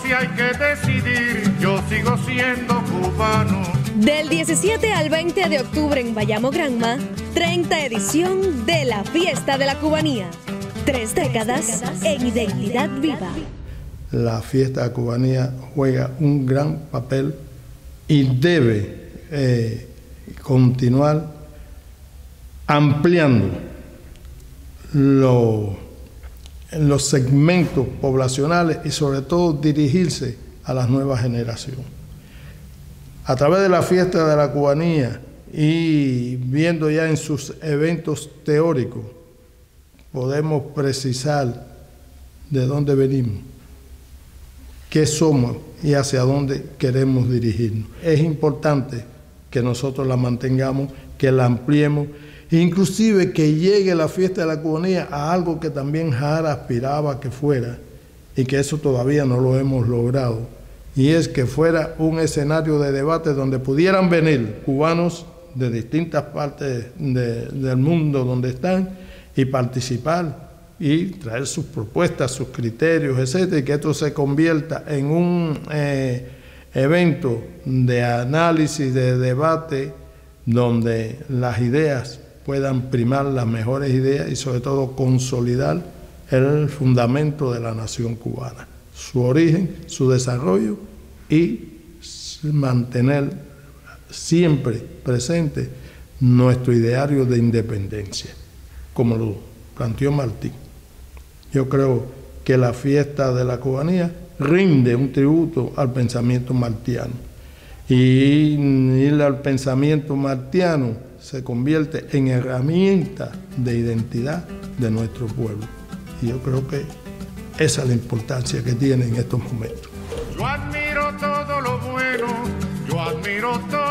si hay que decidir, yo sigo siendo cubano. Del 17 al 20 de octubre en Bayamo Granma, 30 edición de la Fiesta de la Cubanía. 3 décadas en identidad viva. La Fiesta de la Cubanía juega un gran papel y debe continuar ampliando los segmentos poblacionales y sobre todo dirigirse a las nuevas generaciones. A través de la Fiesta de la Cubanía y viendo ya en sus eventos teóricos, podemos precisar de dónde venimos, qué somos y hacia dónde queremos dirigirnos. Es importante que nosotros la mantengamos, que la ampliemos, inclusive que llegue la Fiesta de la Cubanía a algo que también Jara aspiraba que fuera y que eso todavía no lo hemos logrado, y es que fuera un escenario de debate donde pudieran venir cubanos de distintas partes del mundo donde están y participar y traer sus propuestas, sus criterios, etcétera, y que esto se convierta en un evento de análisis, de debate, donde las ideas puedan primar las mejores ideas y sobre todo consolidar el fundamento de la nación cubana, su origen, su desarrollo y mantener siempre presente nuestro ideario de independencia, como lo planteó Martí. Yo creo que la Fiesta de la Cubanía rinde un tributo al pensamiento martiano. Y ir al pensamiento martiano se convierte en herramienta de identidad de nuestro pueblo. Y yo creo que esa es la importancia que tiene en estos momentos. Yo admiro todo lo bueno, yo admiro todo